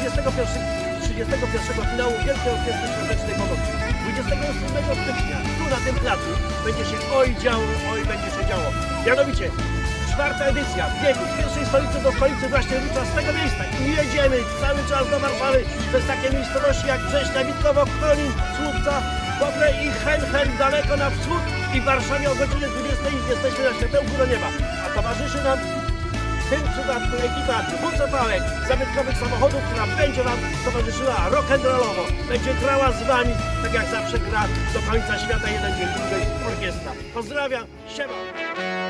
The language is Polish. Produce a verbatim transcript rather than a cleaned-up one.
trzydziestego pierwszego finału Wielkiej Orkiestry Świątecznej Pomocy. dwudziestego ósmego stycznia tu na tym placu będzie się oj działo, oj będzie się działo. Mianowicie czwarta edycja biegu z pierwszej stolicy do stolicy właśnie rusza z tego miejsca i jedziemy cały czas do Warszawy. To jest takie miejscowości jak Brześnia, Witkowo, Konin, Słupca, Bobre i Hen, Hen daleko na wschód i w Warszawie o godzinie dwudziestej jesteśmy na światełku do nieba. A towarzyszy nam w tym przypadku ekipa dwucofałek zabytkowych samochodów, która będzie wam towarzyszyła rock'n'rollowo. Będzie grała z wami, tak jak zawsze gra do końca świata jeden dzień dłużej orkiestra. Pozdrawiam, siema!